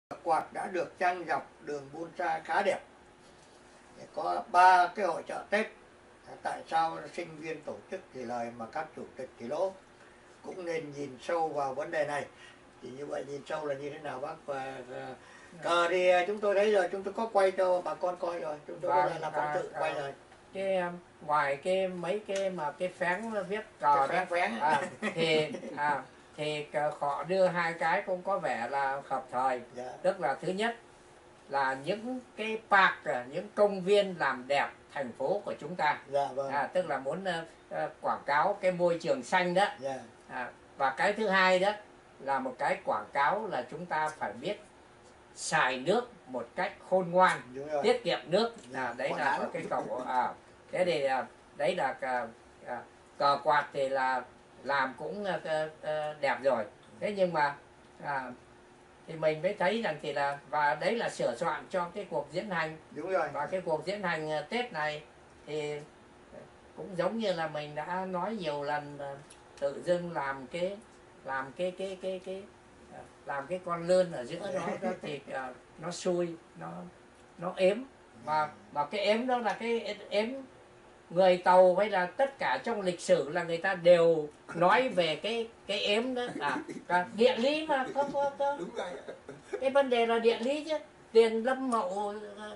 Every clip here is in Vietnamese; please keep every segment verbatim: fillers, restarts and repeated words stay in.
Quạt đã được trang dọc đường Buôn Sa khá đẹp. Có ba cái hội chợ Tết. Tại sao sinh viên tổ chức thì lời mà các chủ tịch thì lỗ? Cũng nên nhìn sâu vào vấn đề này. Thì như vậy nhìn sâu là như thế nào bác? Và cờ thì chúng tôi thấy rồi, chúng tôi có quay cho bà con coi rồi, chúng tôi vâng, là phóng sự quay rồi. Cái ngoài cái mấy cái mà cái phén viết cờ đó phén. À, thì à, thì họ đưa hai cái cũng có vẻ là hợp thời. Dạ. Tức là thứ nhất là những cái park, những công viên làm đẹp thành phố của chúng ta. Dạ, vâng. À, tức là muốn uh, quảng cáo cái môi trường xanh đó. Dạ. À, và cái thứ hai đó là một cái quảng cáo là chúng ta phải biết xài nước một cách khôn ngoan, tiết kiệm nước. À, đấy là có cái cầu. À, thế thì à, đấy là à, à, cờ quạt thì là làm cũng à, à, đẹp rồi. Thế nhưng mà à, thì mình mới thấy rằng thì là, và đấy là sửa soạn cho cái cuộc diễn hành. Đúng rồi. Và cái cuộc diễn hành Tết này thì cũng giống như là mình đã nói nhiều lần, tự dưng làm cái làm cái cái cái cái làm cái con lươn ở giữa đó, đó thì uh, nó xui, nó nó ếm, mà mà cái ếm đó là cái ếm người Tàu hay là tất cả trong lịch sử là người ta đều nói về cái cái ếm đó. À, địa lý mà không có, có cái vấn đề là địa lý chứ. Tiền Lâm Mậu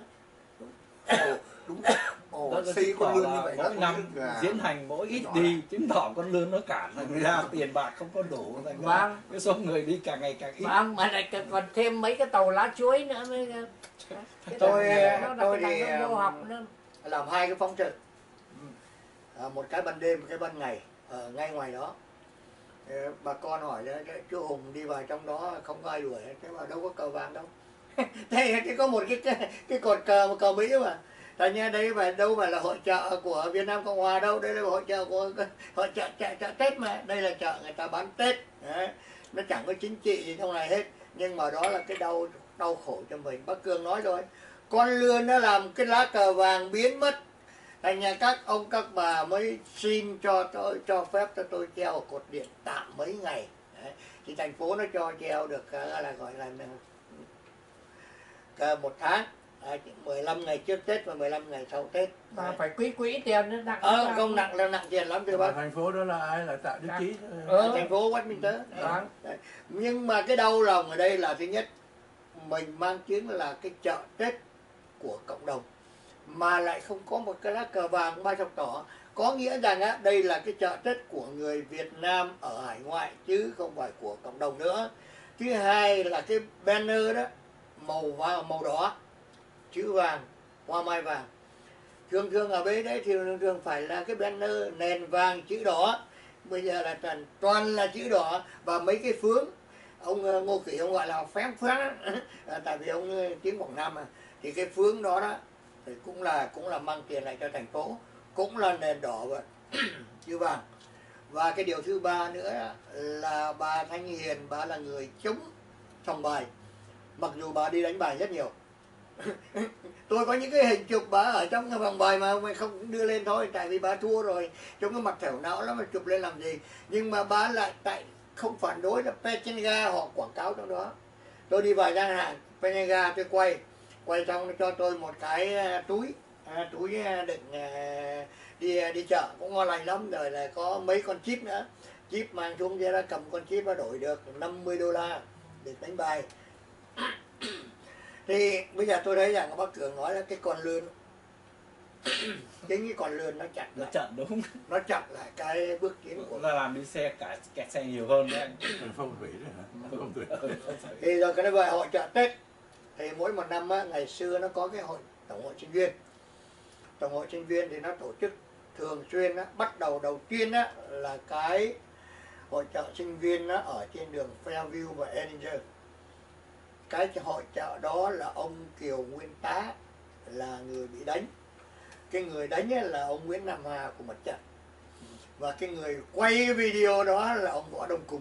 đúng ồ xây con lươn như vậy mỗi năm diễn hành mỗi ít đi, chứng tỏ con lươn nó cản thành ra tiền bạc không có đủ, thành ra vâng. cái số người đi càng ngày càng ít. Vâng, mà lại còn thêm mấy cái tàu lá chuối nữa mới cái tôi nó tôi thì vô học nữa. Làm hai cái phóng sự, à, một cái ban đêm, một cái ban ngày ở ngay ngoài đó. Bà con hỏi chú Hùng đi vào trong đó không có ai đuổi, thế mà đâu có cờ vàng đâu. Thế chỉ có một cái cái, cái cột cờ, một cờ Mỹ mà. Tại nha, đây phải đâu phải là hội chợ của Việt Nam Cộng Hòa đâu, đây là hội chợ của hội chợ, chợ chợ Tết mà, đây là chợ người ta bán Tết. Đấy. Nó chẳng có chính trị gì trong này hết, nhưng mà đó là cái đau đau khổ cho mình. Bác Cường nói rồi, con lươn nó làm cái lá cờ vàng biến mất. Thành nhà các ông các bà mới xin cho tôi, cho phép cho tôi treo cột điện tạm mấy ngày. Đấy. Thì thành phố nó cho treo được là gọi là một tháng. À, mười lăm ngày trước Tết và mười lăm ngày sau Tết. Mà phải quý quỹ tiền nữa, nặng. Ờ, không nặng là nặng tiền lắm thưa bác. Thành phố đó là ai, là Tạ Đức Chí. Ờ, thành phố Westminster. Vâng. Nhưng mà cái đau lòng ở đây là thứ nhất, mình mang tiếng là cái chợ Tết của cộng đồng mà lại không có một cái lá cờ vàng ba chọc đỏ, có nghĩa rằng á, đây là cái chợ Tết của người Việt Nam ở hải ngoại chứ không phải của cộng đồng nữa. Thứ hai là cái banner đó màu vàng, màu đỏ, chữ vàng, hoa mai vàng. Thường thường ở bên đấy thì thường thường phải là cái banner nền vàng chữ đỏ. Bây giờ là toàn, toàn là chữ đỏ và mấy cái phướng. Ông Ngô Kỷ ông gọi là phén phén à, tại vì ông tiếng Quảng Nam mà. Thì cái phướng đó đó thì cũng là cũng là mang tiền lại cho thành phố, cũng là nền đỏ và chữ vàng. Và cái điều thứ ba nữa là bà Thanh Hiền, bà là người chống sòng bài, mặc dù bà đi đánh bài rất nhiều. Tôi có những cái hình chụp bà ở trong cái vòng bài mà mình không đưa lên thôi, tại vì bà thua rồi, trong cái mặt thẻo não lắm mà chụp lên làm gì. Nhưng mà bà lại tại không phản đối là Pecenga họ quảng cáo trong đó. Tôi đi vào gian hàng Pecenga, tôi quay quay xong nó cho tôi một cái túi à, túi đựng à, đi đi chợ cũng ngon lành lắm, rồi là có mấy con chip nữa, chip mang xuống ra cầm con chip nó đổi được năm mươi đô la để đánh bài. Thì bây giờ tôi thấy rằng bác Cường nói là cái con lươn chính cái con lươn nó chặn nó lại. chặn đúng, nó chặn lại cái bước tiến của nó làm đi xe cả kẹt xe nhiều hơn đấy anh. Phong thủy đấy hả? Phong thủy. Thì rồi cái gọi hội chợ Tết thì mỗi một năm á, ngày xưa nó có cái hội tổng hội sinh viên. Tổng hội sinh viên thì nó tổ chức thường xuyên á, bắt đầu đầu tiên á là cái hội chợ sinh viên á, ở trên đường Fairview và Edinger. Cái hội chợ đó là ông Kiều Nguyên Tá là người bị đánh. Cái người đánh là ông Nguyễn Nam Hà của mặt trận. Và cái người quay cái video đó là ông Võ Đông Cùng.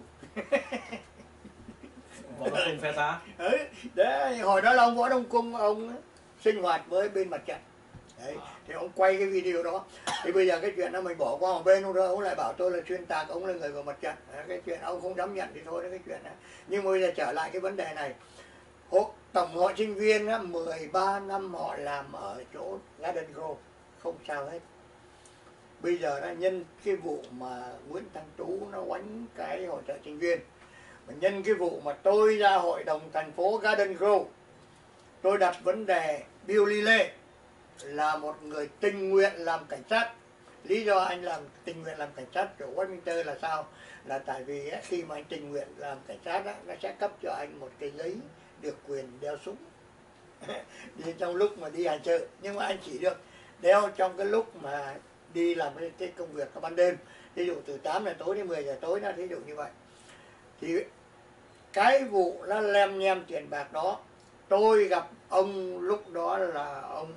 Võ Đông Cung phe tá. Ừ, đấy, hồi đó là ông Võ Đông Cung ông sinh hoạt với bên mặt trận. Đấy, thì ông quay cái video đó. Thì bây giờ cái chuyện đó mình bỏ qua một bên luôn đó, ông lại bảo tôi là xuyên tạc, ông là người vào mặt trận. Cái chuyện ông không dám nhận thì thôi, đó cái chuyện đó. Nhưng mà bây giờ trở lại cái vấn đề này. Tổng hội sinh viên á, mười ba năm họ làm ở chỗ Garden Grove, không sao hết. Bây giờ đã nhân cái vụ mà Nguyễn Thanh Tú nó oánh cái hội trợ sinh viên, mà nhân cái vụ mà tôi ra hội đồng thành phố Garden Grove, tôi đặt vấn đề Bill Lilly là một người tình nguyện làm cảnh sát. Lý do anh làm tình nguyện làm cảnh sát ở Westminster là sao? Là tại vì á, khi mà anh tình nguyện làm cảnh sát á, nó sẽ cấp cho anh một cái giấy được quyền đeo súng đi trong lúc mà đi hành sự, nhưng mà anh chỉ được đeo trong cái lúc mà đi làm cái, cái công việc vào ban đêm, ví dụ từ tám giờ tối đến mười giờ tối, nó thí dụ như vậy. Thì cái vụ nó lem nhem tiền bạc đó, tôi gặp ông lúc đó là ông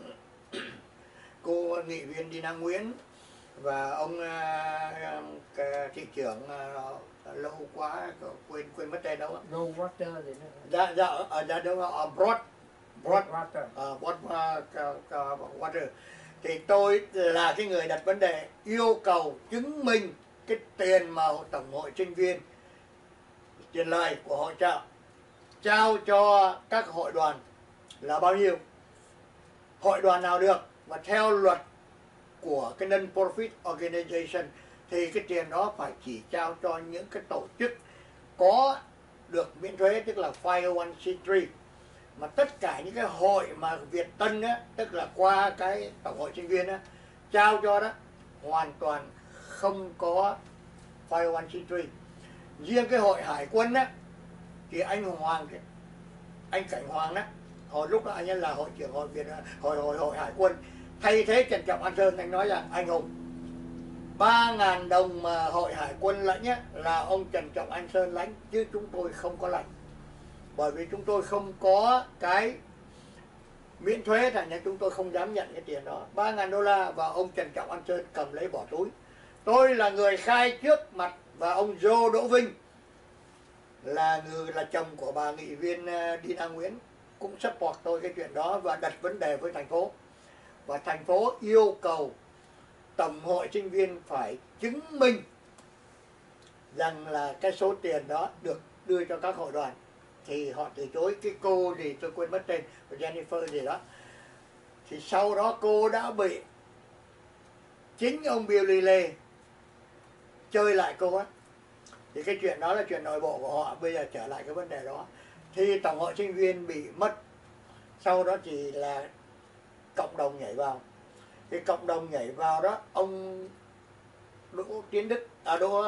cô nghị viên Dina Nguyễn và ông uh, thị trưởng uh, lâu quá quên quên mất tên đâu. Joe Water gì nữa. Dạ dạ ở dạ đâu ở Broad Broad Water. uh, Broad uh, uh, Water. Thì tôi là cái người đặt vấn đề yêu cầu chứng minh cái tiền mà tổng hội sinh viên, tiền lời của hội trợ trao cho các hội đoàn là bao nhiêu, hội đoàn nào được, và theo luật của cái non-profit organization thì cái tiền đó phải chỉ trao cho những cái tổ chức có được miễn thuế, tức là five oh one c three. Mà tất cả những cái hội mà Việt Tân á, tức là qua cái tổng hội sinh viên á, trao cho đó hoàn toàn không có five oh one c three. Riêng cái hội hải quân á thì anh Hoàng, anh Cảnh Hoàng đó, hồi lúc đó anh ấy là hội trưởng hội Việt hội hội hội hải quân, thay thế Trần Trọng An Sơn, anh nói rằng anh Hùng, ba ngàn đồng mà hội hải quân lãnh á, là ông Trần Trọng An Sơn lãnh, chứ chúng tôi không có lãnh. Bởi vì chúng tôi không có cái miễn thuế, thành ra chúng tôi không dám nhận cái tiền đó. Ba ngàn đô la và ông Trần Trọng An Sơn cầm lấy bỏ túi. Tôi là người khai trước mặt, và ông Joe Đỗ Vinh là người là chồng của bà nghị viên Dina Nguyễn cũng support tôi cái chuyện đó và đặt vấn đề với thành phố. Và thành phố yêu cầu tổng hội sinh viên phải chứng minh rằng là cái số tiền đó được đưa cho các hội đoàn, thì họ từ chối. Cái cô gì tôi quên mất tên, Jennifer gì đó, thì sau đó cô đã bị chính ông Bill Lilly chơi lại cô á. Thì cái chuyện đó là chuyện nội bộ của họ. Bây giờ trở lại cái vấn đề đó, thì tổng hội sinh viên bị mất, sau đó thì là cộng đồng nhảy vào. Cái cộng đồng nhảy vào đó, ông Đỗ Tiến Đức, à Đỗ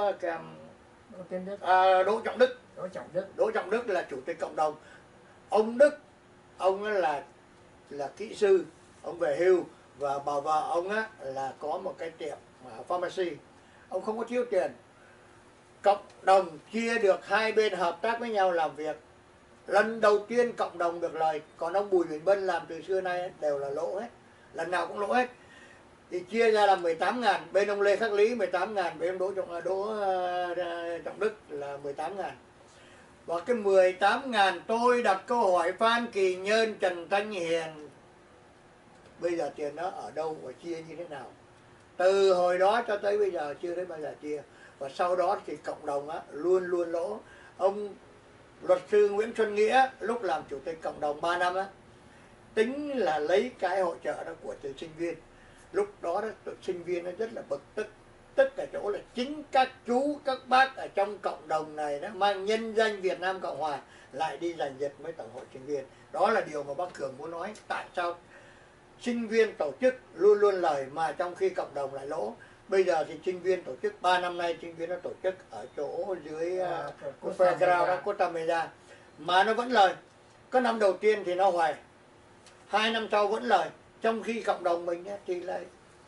Đỗ Tiến Đức, à, Đỗ Trọng Đức, Đỗ Trọng Đức, Đỗ Trọng Đức là chủ tịch cộng đồng. Ông Đức, ông ấy là là kỹ sư, ông về hưu, và bà vợ ông á là có một cái tiệm pharmacy. Ông không có thiếu tiền. Cộng đồng chia được, hai bên hợp tác với nhau làm việc. Lần đầu tiên cộng đồng được lời, còn ông Bùi Bình Bân làm từ xưa nay đều là lỗ hết, lần nào cũng lỗ hết. Thì chia ra là mười tám ngàn, bên ông Lê Khắc Lý mười tám ngàn, bên ông Đỗ Trọng, Đỗ Trọng Đức là mười tám ngàn. Và cái mười tám ngàn tôi đặt câu hỏi Phan Kỳ Nhơn, Trần Thanh Hiền, bây giờ tiền đó ở đâu và chia như thế nào? Từ hồi đó cho tới bây giờ chưa thấy bao giờ chia. Và sau đó thì cộng đồng á, luôn luôn lỗ. Ông luật sư Nguyễn Xuân Nghĩa lúc làm chủ tịch cộng đồng ba năm á, tính là lấy cái hỗ trợ đó của từ sinh viên. Lúc đó, đó sinh viên nó rất là bực tức, tức ở chỗ là chính các chú các bác ở trong cộng đồng này đó mang nhân danh Việt Nam Cộng Hòa lại đi giành giật với tổng hội sinh viên. Đó là điều mà bác Cường muốn nói, tại sao sinh viên tổ chức luôn luôn lời mà trong khi cộng đồng lại lỗ. Bây giờ thì sinh viên tổ chức, ba năm nay sinh viên nó tổ chức ở chỗ dưới à, uh, Fairground đó, Costa Mesa, mà nó vẫn lời. Có năm đầu tiên thì nó hoài, hai năm sau vẫn lời. Trong khi cộng đồng mình thì lại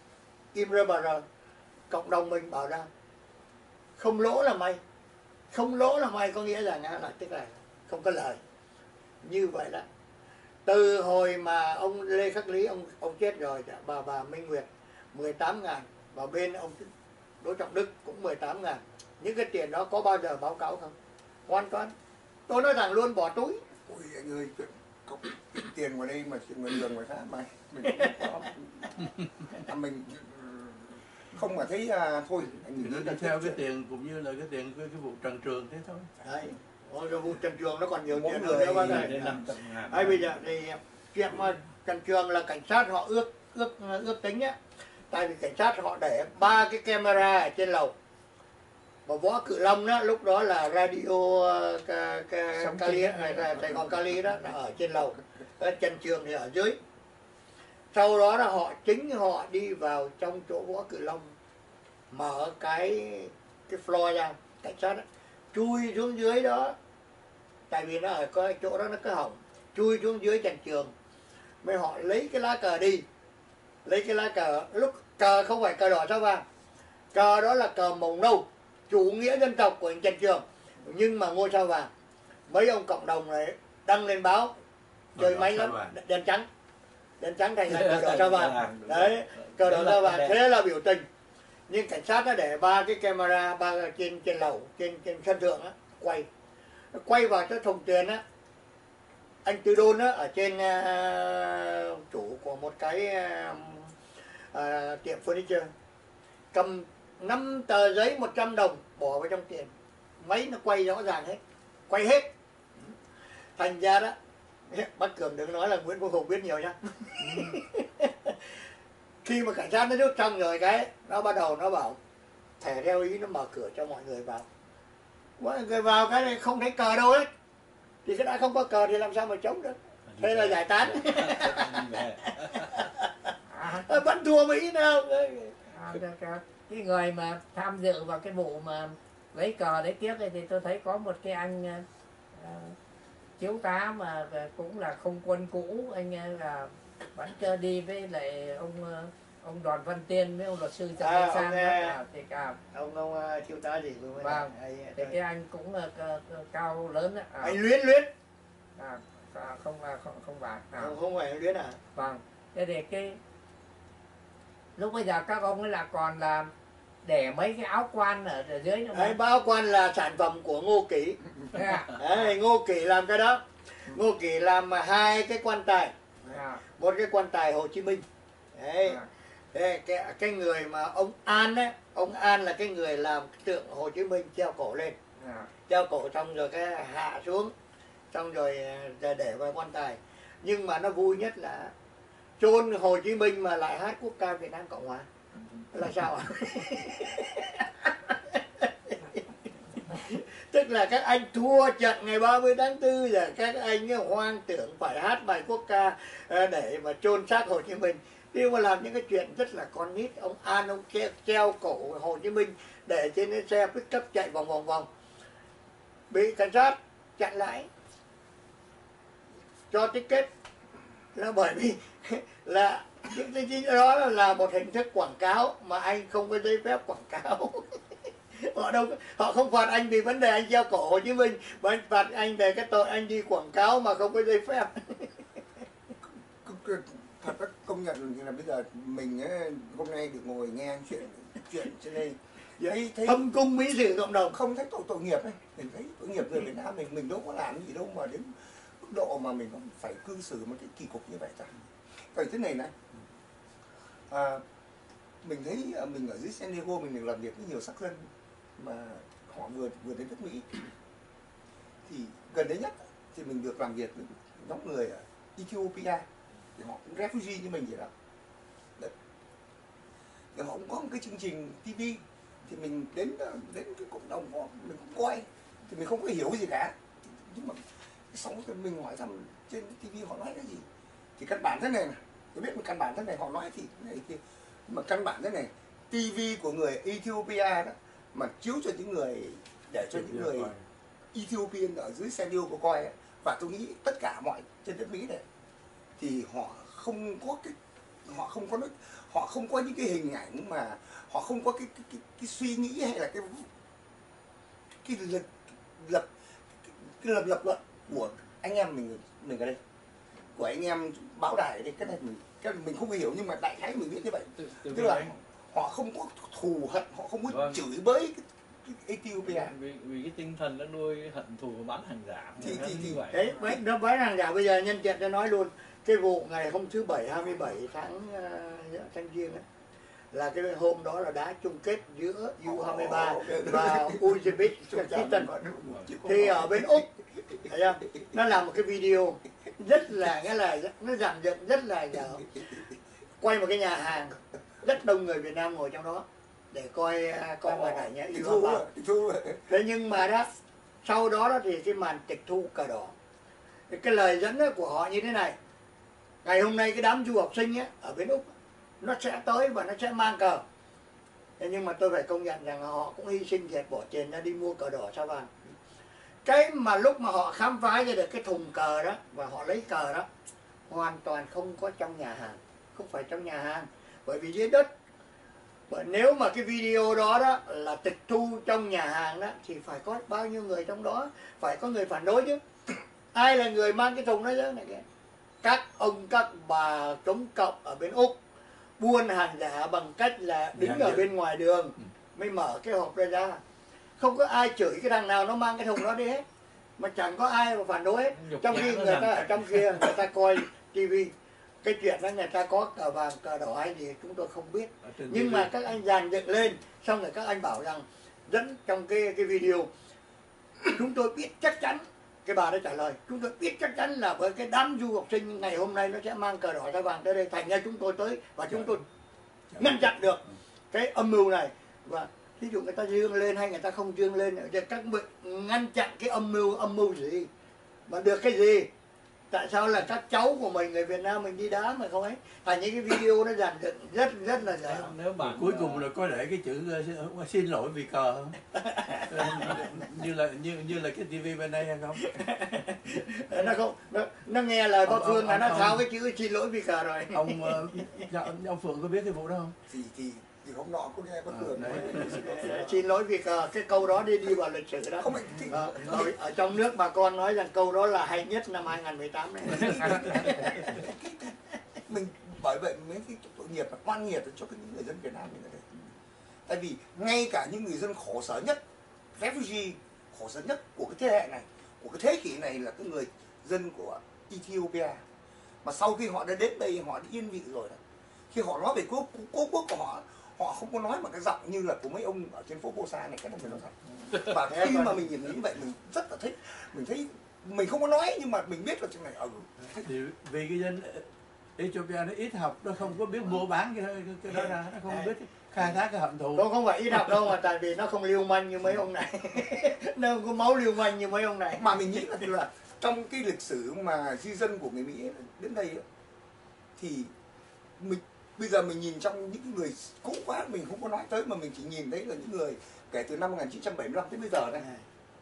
im rơ bà rờ. Cộng đồng mình bảo rằng không lỗ là may, không lỗ là may, có nghĩa rằng là tức là không có lời. Như vậy đó, từ hồi mà ông Lê Khắc Lý ông ông chết rồi, bà bà Minh Nguyệt mười tám ngàn, và bên ông Đỗ Trọng Đức cũng mười tám ngàn. Những cái tiền đó có bao giờ báo cáo không? Hoàn toàn. Tôi nói rằng luôn bỏ túi. Ôi anh ơi, có tiền ngoài đây mà chuyện người đường ngoài khác mà mình không có. À, mình không mà thấy à, thôi anh Thì nó đi theo cái tiền cũng như là cái tiền cái, cái vụ Trần Trường thế thôi. Đấy. Ôi, cái vụ Trần Trường nó còn nhiều Mỗi chuyện người hơn nữa bác Đến ơi. năm trăm ngàn. Ấy bây giờ thì chuyện mà Trần Trường là cảnh sát họ ước ước ước tính á, tại vì cảnh sát họ để ba cái camera ở trên lầu. Và Võ Cự Long đó lúc đó là radio ca, ca, Sống Cali trên này là Sài Gòn Cali đó là ở trên lầu, Trần Trường thì ở dưới. Sau đó là họ chính họ đi vào trong chỗ Võ Cự Long, mở cái cái floor ra, cảnh sát đó, chui xuống dưới đó, tại vì nó ở cái chỗ đó nó có hỏng, chui xuống dưới Trần Trường, mới họ lấy cái lá cờ đi, lấy cái lá cờ, lúc cờ không phải cờ đỏ sao vàng, cờ đó là cờ màu nâu, chủ nghĩa dân tộc của Trần Trường, nhưng mà ngôi sao vàng. Mấy ông cộng đồng này đăng lên báo chơi máy lắm, đèn trắng, đèn trắng thành là cờ đỏ sao vàng, đấy, cờ đỏ sao vàng, thế là biểu tình. Nhưng cảnh sát nó để ba cái camera ba trên trên lầu, trên trên sân thượng á, quay nó quay vào cái thùng tiền á, anh Tư Đôn á ở trên uh, chủ của một cái uh, uh, tiệm furniture cầm năm tờ giấy một trăm đồng bỏ vào trong tiền, máy nó quay rõ ràng hết, quay hết. Thành ra đó, bác Cường đừng nói là Nguyễn Quốc Hùng biết nhiều nhá. Khi mà cảnh sát nó rút xong rồi cái nó bắt đầu nó bảo thẻ theo ý, nó mở cửa cho mọi người vào, mọi người vào cái này không thấy cờ đâu hết, thì cái đã không có cờ thì làm sao mà chống được, thế là giải tán. Vẫn thua Mỹ đâu. À, cái người mà tham dự vào cái vụ mà lấy cờ lấy kiếp này thì tôi thấy có một cái anh uh, thiếu tá mà cũng là không quân cũ, anh là vẫn chưa đi với lại ông ông Đoàn Văn Tiên với ông luật sư Trần à, Văn Sang ông, à, thì cả ông ông uh, thiếu tá gì vừa mới vâng, này, thì cái anh cũng uh, cao lớn đó. À, anh Luyến Luyến à, à, không không không phải à. không, không phải anh Luyến à? Vâng, thế thì cái lúc bây giờ các ông ấy là còn là để mấy cái áo quan ở, ở dưới nữa. Đấy, báo quan là sản phẩm của Ngô Kỷ. À. Đấy, Ngô Kỷ làm cái đó. Ngô Kỷ làm hai cái quan tài, À. một cái quan tài Hồ Chí Minh. Đấy. À. Đấy, cái, cái người mà ông An ấy, ông An là cái người làm cái tượng Hồ Chí Minh treo cổ lên, À. treo cổ xong rồi cái hạ xuống, xong rồi để vào quan tài. Nhưng mà nó vui nhất là chôn Hồ Chí Minh mà lại hát quốc ca Việt Nam Cộng Hòa là sao ạ? Tức là các anh thua trận ngày ba mươi tháng tư rồi các anh hoang tưởng phải hát bài quốc ca để mà chôn xác Hồ Chí Minh, nhưng mà làm những cái chuyện rất là con nít. Ông An ông treo, treo cổ Hồ Chí Minh để trên cái xe pick-up chạy vòng vòng vòng, bị cảnh sát chặn lại cho ticket, là bởi vì là cái cái đó là một hình thức quảng cáo mà anh không có giấy phép quảng cáo. Họ đâu, họ không phạt anh vì vấn đề anh treo cổ Hồ Chí Minh, mà anh phạt anh về cái tội anh đi quảng cáo mà không có giấy phép. Thật là công nhận là bây giờ mình ấy, hôm nay được ngồi nghe chuyện chuyện trên đây thấy thấy Thâm cung mỹ sử cộng đồng, không thấy tội tội nghiệp ấy, mình thấy tội nghiệp người Việt Nam mình mình đâu có làm gì đâu mà đến mức độ mà mình cũng phải cư xử một cái kỳ cục như vậy cả. Tại thế này này, à, mình thấy mình ở dưới San Diego mình được làm việc với nhiều sắc dân mà họ vừa vừa đến nước Mỹ, thì gần đấy nhất thì mình được làm việc với nhóm người ở Ethiopia, thì họ cũng refugee như mình vậy đó. Đấy. Thì họ cũng có một cái chương trình ti vi, thì mình đến đến cái cộng đồng họ mình cũng coi, thì mình không có hiểu gì cả, nhưng mà xong rồi mình hỏi rằng trên ti vi họ nói cái gì, thì căn bản thế này này, tôi biết một căn bản thế này, họ nói thì này thì mà căn bản thế này, ti vi của người Ethiopia đó mà chiếu cho những người, để cho những người Ethiopian ở dưới San Diego coi ấy, và tôi nghĩ tất cả mọi trên đất Mỹ này thì họ không có cái, họ không có nói, họ không có những cái hình ảnh mà họ không có cái cái, cái, cái suy nghĩ hay là cái cái lập lập cái lập lập luận của anh em mình mình ở đây, của anh em báo đài ở đây, cái này mình cái này mình không hiểu, nhưng mà đại khái mình biết như vậy. Từ, từ tức là anh, họ không có thù hận, họ không có vâng. chửi bới cái, cái Ethiopia, vì, vì cái tinh thần nó nuôi hận thù và bán hàng giả thì, thì, thì, như vậy. đấy, đấy nó bán hàng giả. Bây giờ nhân tiện cho nói luôn cái vụ ngày hôm thứ bảy hai mươi bảy tháng uh, tháng giêng ấy, là cái hôm đó là đá chung kết giữa U hai mươi ba và Uzbekistan. Thì ở bên Úc, thấy không? Nó làm một cái video rất là nghĩa là nó dàn dựng rất là dở, quay một cái nhà hàng rất đông người Việt Nam ngồi trong đó để coi coi màn ảnh nhé. Thế nhưng mà đó sau đó đó thì cái màn tịch thu cờ đỏ, cái lời dẫn của họ như thế này: ngày hôm nay cái đám du học sinh ấy, ở bên Úc nó sẽ tới và nó sẽ mang cờ. Thế nhưng mà tôi phải công nhận rằng họ cũng hy sinh thiệt, bỏ tiền ra đi mua cờ đỏ sao vàng. Cái mà lúc mà họ khám phá ra được cái thùng cờ đó và họ lấy cờ đó hoàn toàn không có trong nhà hàng, không phải trong nhà hàng, bởi vì dưới đất. Bởi nếu mà cái video đó đó là tịch thu trong nhà hàng đó thì phải có bao nhiêu người trong đó, phải có người phản đối chứ. Ai là người mang cái thùng đó chứ này kìa? Các ông các bà chống cộng ở bên Úc buôn hàng giả bằng cách là đứng ở bên ngoài đường mới mở cái hộp ra ra. Không có ai chửi cái thằng nào nó mang cái thùng đó đi hết, mà chẳng có ai mà phản đối hết. Trong khi người ta ở trong kia người ta coi tivi, cái chuyện đó người ta có cờ vàng cờ đỏ hay gì chúng tôi không biết, nhưng mà các anh dàn dựng lên xong rồi các anh bảo rằng dẫn trong cái cái video chúng tôi biết chắc chắn. Cái bà đó trả lời chúng tôi biết chắc chắn là với cái đám du học sinh ngày hôm nay nó sẽ mang cờ đỏ da vàng tới đây, thành ra chúng tôi tới và chúng tôi ngăn chặn được cái âm mưu này. Và ví dụ người ta dương lên hay người ta không dương lên thì các bạn ngăn chặn cái âm mưu âm mưu gì mà được cái gì? Tại sao là các cháu của mình người Việt Nam mình đi đá mà không ấy? Thành những cái video nó dàn dựng rất rất là dễ. Nếu bạn cuối cùng là có để cái chữ uh, xin lỗi vì cờ không? như là như như là cái tivi bên đây hay không? Nó không nó, nó nghe lời bác Phương là nó ông, tháo cái chữ xin lỗi vì cờ rồi. Ông uh, ông Phượng có biết cái vụ đó không? Thì thì thì hôm nọ có nghe bác Phương nói xin lỗi vì cờ, cái câu đó đi đi vào lịch sử đó. Không phải, thì... ở, ở, ở trong nước bà con nói rằng câu đó là hay nhất năm hai nghìn không trăm mười tám này. Mình bởi vậy mấy cái tội nghiệp là quan nghiệt cho những người dân Việt Nam mình ở đây. Tại vì ngay cả những người dân khổ sở nhất, refugee khổ sở nhất của cái thế hệ này, của cái thế kỷ này là cái người dân của Ethiopia, mà sau khi họ đã đến đây họ đã yên vị rồi đó. Khi họ nói về quốc quốc quốc của họ, họ không có nói bằng cái giọng như là của mấy ông ở trên phố Posa này, cái này mình nói thật. Và khi mà mình nhìn thấy như vậy mình rất là thích, mình thấy mình không có nói nhưng mà mình biết là chuyện này ở ừ. Thì vì cái dân Ethiopia nó ít học, nó không có biết mua bán cái, cái đó ra, nó không biết khai thác cái hận thù. Không, không phải ít học đâu, mà tại vì nó không lưu manh như mấy ông này. Nó không có máu lưu manh như mấy ông này. Mà mình nghĩ là, là trong cái lịch sử mà di dân của người Mỹ đến đây thì mình bây giờ mình nhìn trong những người cũ quá mình không có nói tới, mà mình chỉ nhìn thấy là những người kể từ năm một nghìn chín trăm bảy mươi lăm tới bây giờ đây.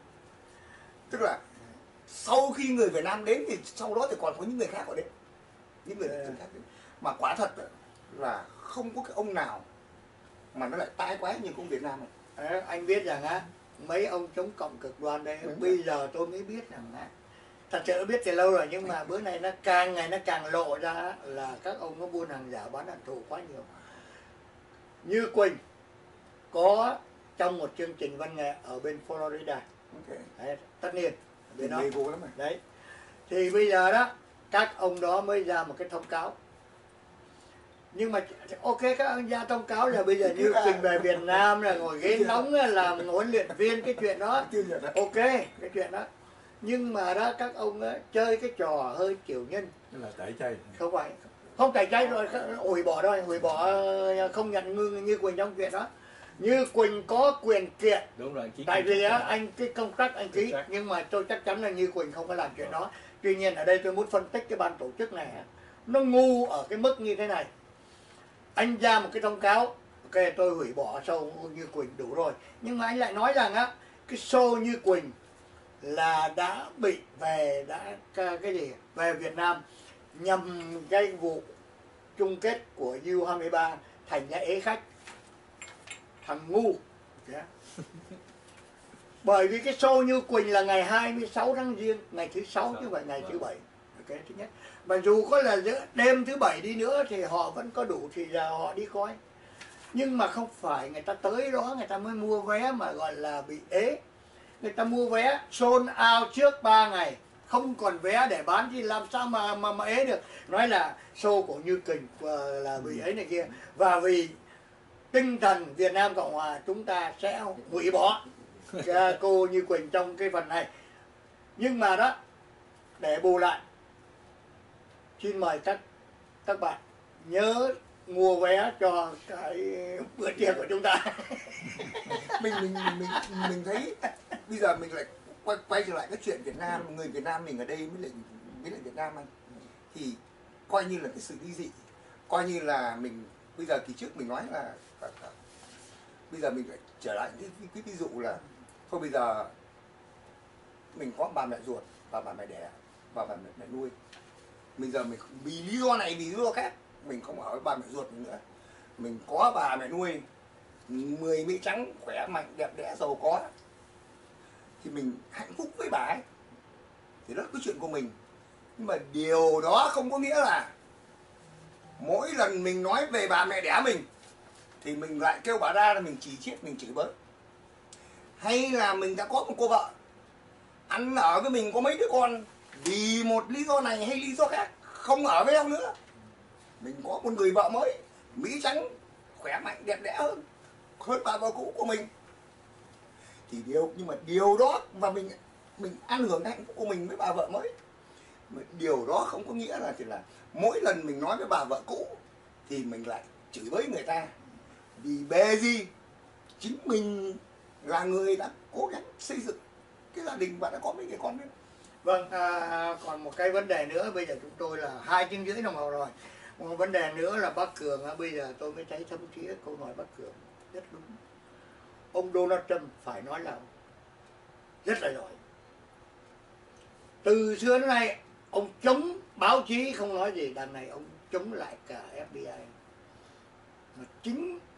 Tức là sau khi người Việt Nam đến thì sau đó thì còn có những người khác ở đây, những người khác đến. Mà quả thật là không có cái ông nào mà nó lại tai quái như ông Việt Nam này. À, anh biết rằng á mấy ông chống cộng cực đoan đây bây rồi. giờ tôi mới biết rằng á, thật sự biết từ lâu rồi, nhưng mà bữa nay nó càng ngày nó càng lộ ra là các ông nó buôn hàng giả bán hận thù quá nhiều. Như Quỳnh có trong một chương trình văn nghệ ở bên Florida, Okay. đấy, tất nhiên bên đó. Lắm này. Đấy thì bây giờ đó các ông đó mới ra một cái thông cáo, nhưng mà ok các ông ra thông cáo là bây giờ Như Quỳnh về Việt Nam là ngồi ghế nóng làm huấn luyện viên, cái chuyện đó ok cái chuyện đó, nhưng mà đó các ông ấy, chơi cái trò hơi kiểu nhân. Tức là tẩy chay. Không phải, không tẩy chay rồi, hủy bỏ rồi, hủy bỏ không nhận Như, Như Quỳnh trong chuyện đó. Như Quỳnh có quyền kiện. Đúng rồi, tại vì á, anh cái công tác anh ký, nhưng mà tôi chắc chắn là Như Quỳnh không có làm chuyện đó. Tuy nhiên ở đây tôi muốn phân tích cái ban tổ chức này, nó ngu ở cái mức như thế này. Anh ra một cái thông cáo, ok tôi hủy bỏ show Như Quỳnh đủ rồi, nhưng mà anh lại nói rằng á cái show Như Quỳnh là đã bị về đã cái gì về Việt Nam nhằm cái vụ chung kết của U hai mươi ba thành ra ế khách. Thằng ngu. Yeah. Bởi vì cái show Như Quỳnh là ngày hai mươi sáu tháng Giêng, ngày thứ sáu chứ không phải ngày thứ bảy. Cái thứ nhất. Mà dù có là đêm thứ bảy đi nữa thì họ vẫn có đủ thì giờ họ đi coi. Nhưng mà không phải người ta tới đó người ta mới mua vé mà gọi là bị ế. Người ta mua vé sold out trước ba ngày, không còn vé để bán thì làm sao mà mà, mà ế được. Nói là show của Như Quỳnh là bị ấy này kia. Và vì tinh thần Việt Nam Cộng Hòa chúng ta sẽ hủy bỏ cô Như Quỳnh trong cái phần này. Nhưng mà đó, để bù lại, xin mời các các bạn nhớ mua vé cho cái bữa tiệc của chúng ta. mình mình mình mình thấy bây giờ mình lại quay quay trở lại cái chuyện Việt Nam, người Việt Nam mình ở đây mới lại với lại Việt Nam anh, thì coi như là cái sự ly dị, coi như là mình bây giờ kỳ trước mình nói là bây giờ mình lại trở lại cái, cái, cái ví dụ là thôi bây giờ mình có bà mẹ ruột và bà mẹ đẻ và bà mẹ, mẹ nuôi, bây giờ mình vì lý do này vì lý do khác mình không ở với bà mẹ ruột mình nữa, mình có bà mẹ nuôi mười Mỹ trắng khỏe mạnh đẹp đẽ giàu có thì mình hạnh phúc với bà ấy, thì đó là cái chuyện của mình. Nhưng mà điều đó không có nghĩa là mỗi lần mình nói về bà mẹ đẻ mình thì mình lại kêu bà ra là mình chỉ chiết, mình chửi bới. Hay là mình đã có một cô vợ ăn ở với mình có mấy đứa con, vì một lý do này hay lý do khác không ở với nhau nữa, mình có một người vợ mới Mỹ trắng khỏe mạnh đẹp đẽ hơn hơn bà vợ cũ của mình, thì điều nhưng mà điều đó và mình mình ăn hưởng hạnh phúc của mình với bà vợ mới, mà điều đó không có nghĩa là thì là mỗi lần mình nói với bà vợ cũ thì mình lại chửi bới người ta, vì bề gì chính mình là người đã cố gắng xây dựng cái gia đình và đã có mấy người con đấy. Vâng, à, còn một cái vấn đề nữa, bây giờ chúng tôi là hai tiếng rưỡi đồng hồ rồi. Một vấn đề nữa là bác Cường, à, bây giờ tôi mới thấy thấm thía câu nói bác Cường rất đúng. Ông Donald Trump phải nói là rất là giỏi. Từ xưa đến nay ông chống báo chí không nói gì, đằng này ông chống lại cả ép bê i. Mà chính